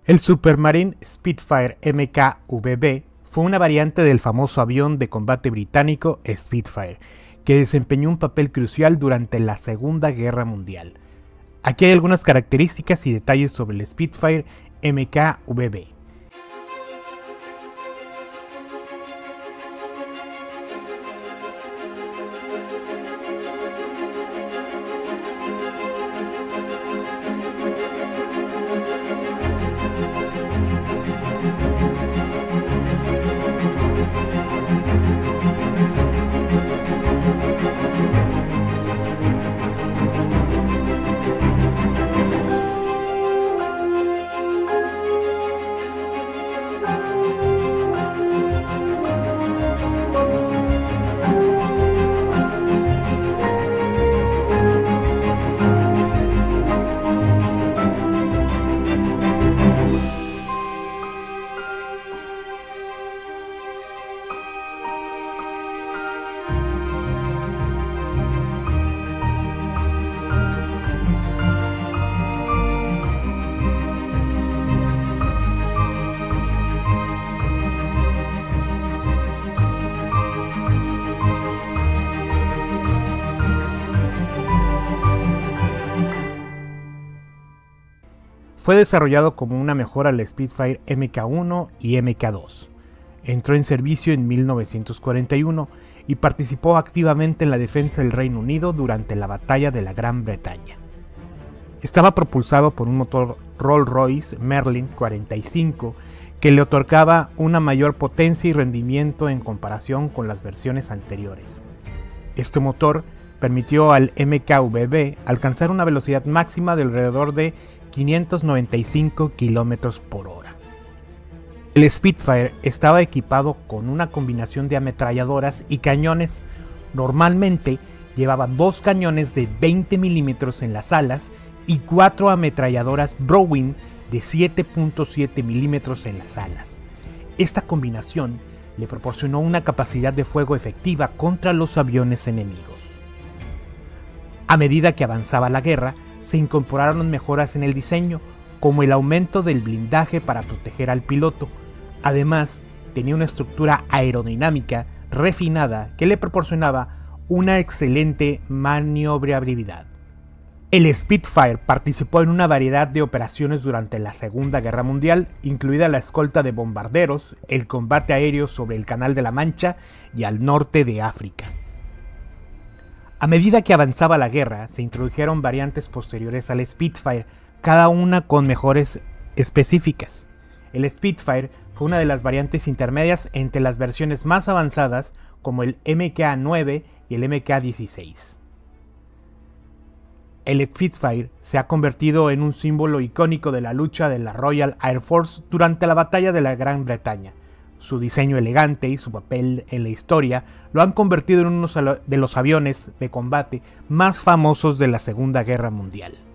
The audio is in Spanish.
El Supermarine Spitfire MKVB fue una variante del famoso avión de combate británico Spitfire, que desempeñó un papel crucial durante la Segunda Guerra Mundial. Aquí hay algunas características y detalles sobre el Spitfire MKVB. Fue desarrollado como una mejora al Spitfire Mk1 y Mk2. Entró en servicio en 1941 y participó activamente en la defensa del Reino Unido durante la Batalla de la Gran Bretaña. Estaba propulsado por un motor Rolls-Royce Merlin 45 que le otorgaba una mayor potencia y rendimiento en comparación con las versiones anteriores. Este motor permitió al MKVB alcanzar una velocidad máxima de alrededor de 595 km por hora. El Spitfire estaba equipado con una combinación de ametralladoras y cañones. Normalmente llevaba dos cañones de 20 mm en las alas y cuatro ametralladoras Browning de 7.7 mm en las alas. Esta combinación le proporcionó una capacidad de fuego efectiva contra los aviones enemigos. A medida que avanzaba la guerra, se incorporaron mejoras en el diseño, como el aumento del blindaje para proteger al piloto. Además, tenía una estructura aerodinámica refinada que le proporcionaba una excelente maniobrabilidad. El Spitfire participó en una variedad de operaciones durante la Segunda Guerra Mundial, incluida la escolta de bombarderos, el combate aéreo sobre el Canal de la Mancha y al norte de África. A medida que avanzaba la guerra, se introdujeron variantes posteriores al Spitfire, cada una con mejoras específicas. El Spitfire fue una de las variantes intermedias entre las versiones más avanzadas, como el Mk9 y el Mk16. El Spitfire se ha convertido en un símbolo icónico de la lucha de la Royal Air Force durante la Batalla de la Gran Bretaña. Su diseño elegante y su papel en la historia lo han convertido en uno de los aviones de combate más famosos de la Segunda Guerra Mundial.